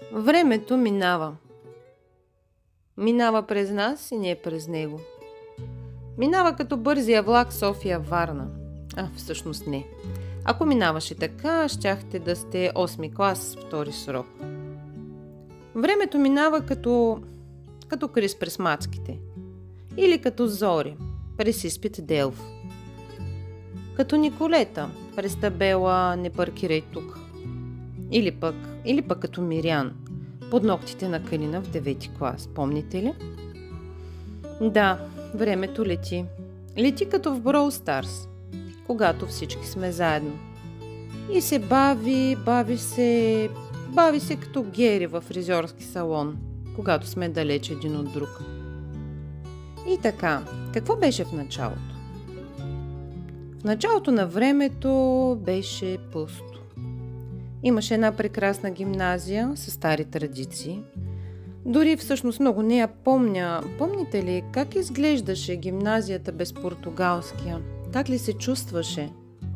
Времето минава. Минава през нас и ние през него. Минава като бързия влак София-Варна. Всъщност не. Ако минаваше така, щяхте да сте 8 клас, втори срок. Времето минава като Крис през мацките. Или като Зори през изпит Делф. Като Николета през табела "Не паркирай тук". Или пък като Мирян под ногтите на Калина в 9 клас. Помните ли? Да, времето лети. Лети като в Brawl Stars, когато всички сме заедно. И се бави се като Гери във фризьорски салон, когато сме далеч един от друг. И така, какво беше в началото? В началото на времето беше пусто. Имаше една прекрасна гимназия със стари традиции. Дори всъщност много не я помня. Помните ли как изглеждаше гимназията без португалския? Как ли се чувстваше?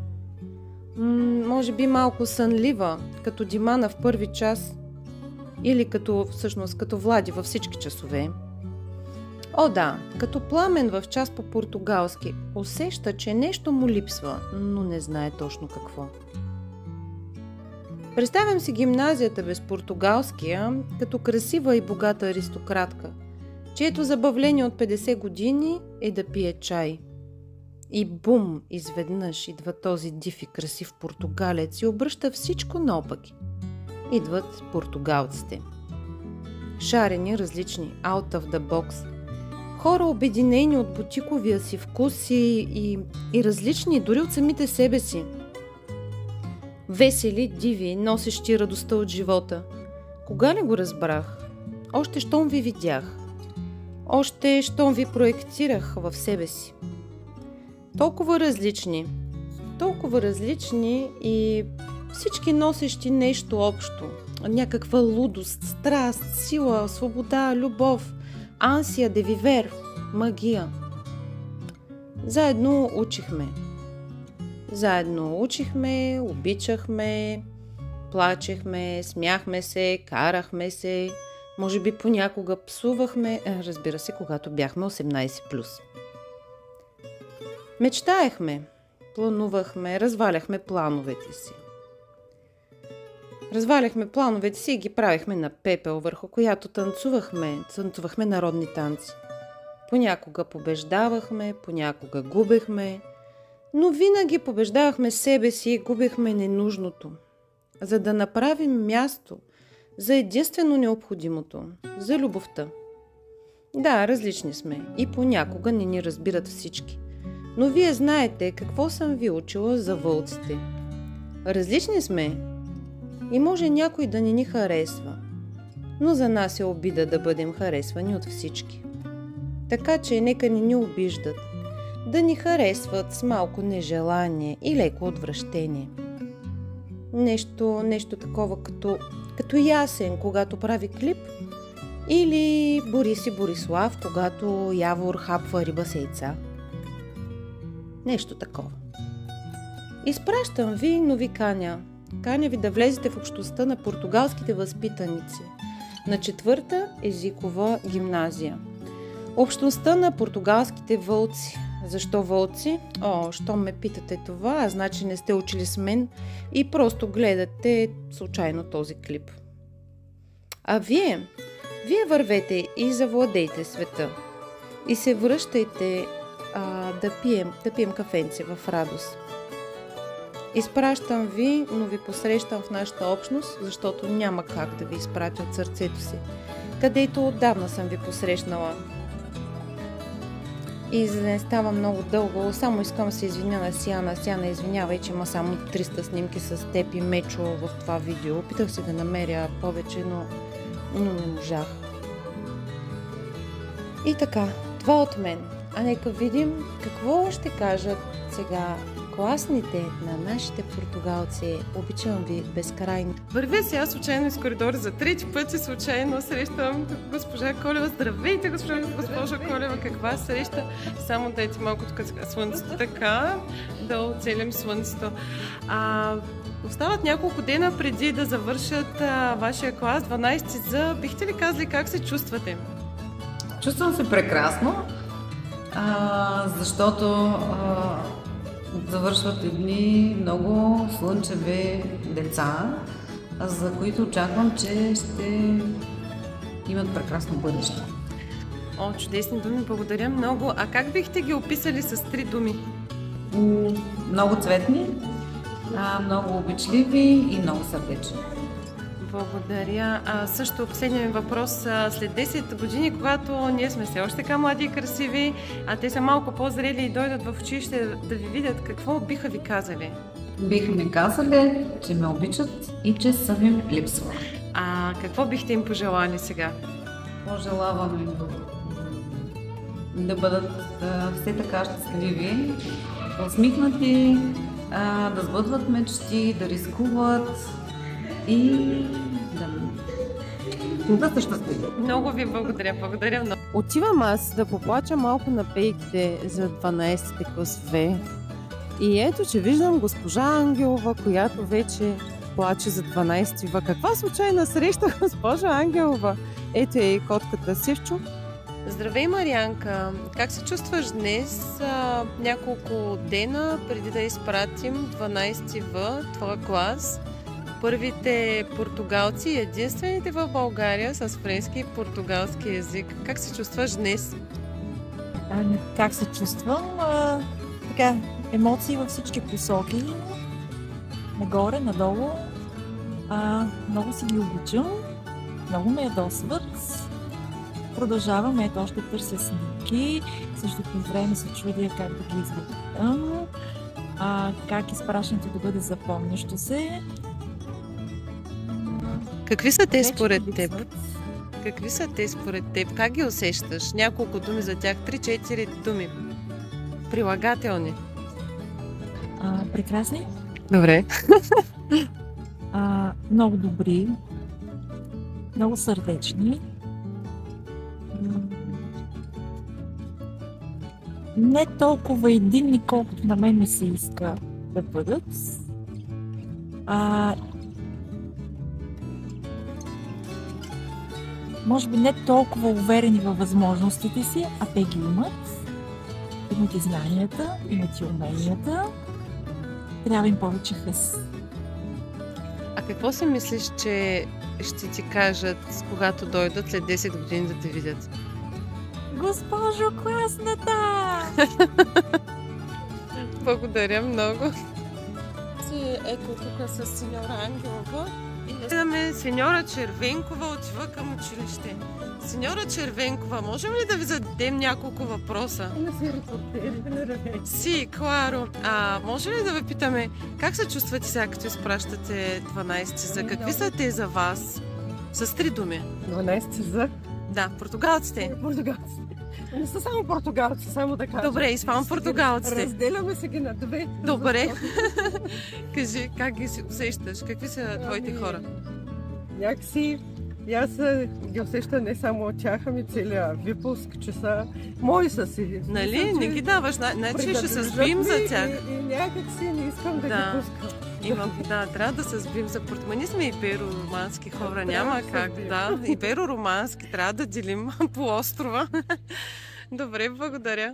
Може би малко сънлива, като Димана в първи час. Или като Влади във всички часове. О да, като Пламен в час по португалски. Усеща, че нещо му липсва, но не знае точно какво. Представям си гимназията без португалския като красива и богата аристократка, чието забавление от 50 години е да пие чай. И бум, изведнъж идва този див и красив португалец и обръща всичко наопаки. Идват португалците. Шарени, различни, out of the box. Хора обединени от бутиковия си вкус и различни дори от самите себе си. Весели, диви, носещи радостта от живота. Кога ли го разбрах? Още щом ви видях. Още щом ви проектирах в себе си. Толкова различни и всички носещи нещо общо. Някаква лудост, страст, сила, свобода, любов, ансия де вивер, магия. Заедно учихме, обичахме, плачехме, смяхме се, карахме се, може би понякога псувахме, разбира се, когато бяхме 18+. Мечтаехме, планувахме, разваляхме плановете си и ги правихме на пепел, върху която танцувахме народни танци. Понякога побеждавахме, понякога губехме, но винаги побеждавахме себе си и губехме ненужното, за да направим място за единствено необходимото, за любовта. Да, различни сме и понякога не ни разбират всички, но вие знаете какво съм ви учила за вълците. Различни сме и може някой да не ни харесва, но за нас е обида да бъдем харесвани от всички. Така че нека не ни обиждат, да ни харесват с малко нежелание и леко отвращение. Нещо такова като Ясен, когато прави клип, или Борис и Борислав, когато Явор хапва риба с яйца. Нещо такова. Изпращам ви, но ви каня. Каня ви да влезете в общността на португалските възпитаници на 4-та езикова гимназия. Общността на португалските вълци. Защо вълци? Що ме питате това, значи не сте учили с мен и просто гледате случайно този клип. А вие вървете и завладейте света. И се връщайте да пием кафенце в радост. Изпращам ви, но ви посрещам в нашата общност, защото няма как да ви изпратя от сърцето си, където отдавна съм ви посрещнала. И за да не става много дълго, само искам да се извиня на Сиана. Сиана, извинявай, че има само 300 снимки с теб и Мечо в това видео. Опитах се да намеря повече, но не можах. И така, това от мен. А нека видим какво ще кажат сега класните на нашите португалци. Обичам ви безкрайно. Вървя сега случайно из коридора за трети път и случайно срещам госпожа Колева. Здравейте, госпожа Колева, каква среща? Само дайте малко тук слънцето, така да оцелим слънцето. Остават няколко дена преди да завършат вашия клас, 12 За. Бихте ли казали как се чувствате? Чувствам се прекрасно, защото завършват едни много слънчеви деца, за които очаквам, че ще имат прекрасно бъдеще. О, чудесни думи, благодаря много. А как бихте ги описали с 3 думи? Много цветни, много обичливи и много сърдечни. Благодаря. Също последният ми въпрос. След 10 години, когато ние сме все още така млади и красиви, а те са малко по-зрели и дойдат в училище да ви видят, какво биха ви казали? Биха ми казали, че ме обичат и че съм им липсвала. А какво бихте им пожелали сега? Пожелавам им да бъдат все така щастливи, усмихнати, да сбъдват мечти, да рискуват и да са щастливи. Много ви благодаря. Благодаря много. Отивам аз да поплача малко на пейките за 12-ти клас В. И ето, че виждам госпожа Ангелова, която вече плаче за 12-ти В. Каква случайна среща, госпожа Ангелова? Ето е и котката Сивчо. Здравей, Марианка! Как се чувстваш днес, няколко дена преди да изпратим 12-ти В, твоя клас? Първите португалци, единствените в България с френски и португалски език. Как се чувстваш днес? Как се чувствам? Така, емоции във всички посоки. Нагоре, надолу. Много си ги обичам. Много ме ядосват. Продължавам, ето още търся снимки. В същото време се чудя как да ги изведам. Как изпращането да бъде запомнящо се. Какви са те според теб? Какви са те според теб? Как ги усещаш? Няколко думи за тях. 3-4 думи. Прилагателни. Прекрасни. Добре. Много добри. Много сърдечни. Не толкова единни, колкото на мен ми се иска да бъдат. Може би не толкова уверени във възможностите си, а те ги имат. Имат и знанията, имат и уменията. Трябва им повече хъс. А какво си мислиш, че ще ти кажат, когато дойдат след 10 години да те видят? Госпожо класната! Благодаря много. Ето тук с сеньора Ангелова. Гледаме сеньора Червенкова отива към училище. Сеньора Червенкова, можем ли да ви зададем няколко въпроса? Си, кларо. Може ли да ви питаме как се чувствате сега, като изпращате 12 За? Какви са те за вас? С 3 думи. 12 За? Да, португалците. Португалците. Не са само португалци, само да кажа. Добре, изпам португалците. Разделяме се ги на 2. Добре. Кажи, как ги усещаш? Какви са твоите хора? Някакси аз ги усещам не само от тях, ами целият випуск, че са мои са си. Нали? Не ги даваш, значи ще се сбим за тях. И някакси не искам да ги пускам. Трябва да се сбим за португалци. Ние сме иберо-романски хора, няма как. Да, иберо-романски, трябва да делим по острова. Добре, благодаря.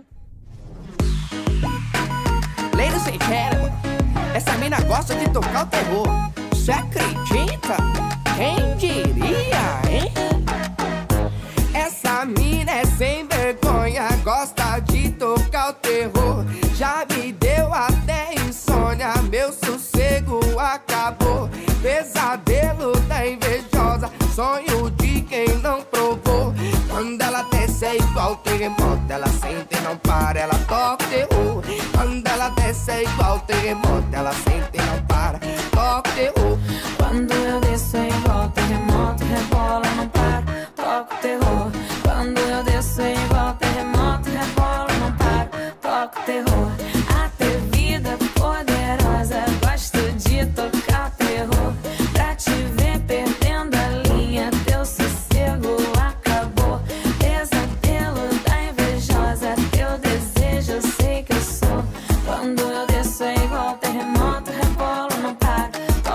Ladies and gentlemen, essa mina gosta de tocar o terror. Você acredita? Quem diria, hein? Essa mina é sem vergonha, gosta de tocar o terror. Já me deu até insônia, meu sossego acabou. Pesadelo da invejosa, sonho de quem não provou. Quando ela desce é igual terremoto, ela sente e não para, ela toca o terror. Quando ela desce é igual terremoto, ela sente e não para, toca o terror. Quando eu desço é igual terremoto, rebola, não para, toca o terror. Quando eu desço é igual terremoto, rebola, não para, toca o terror. Atrevida, poderosa, gosto de tocar o terror. Pra te ver perdendo a linha, teu sossego acabou. Pesadelo da invejosa, teu desejo eu sei que eu sou. Quando eu desço é igual terremoto, rebola, não para,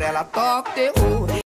ela toca o terror.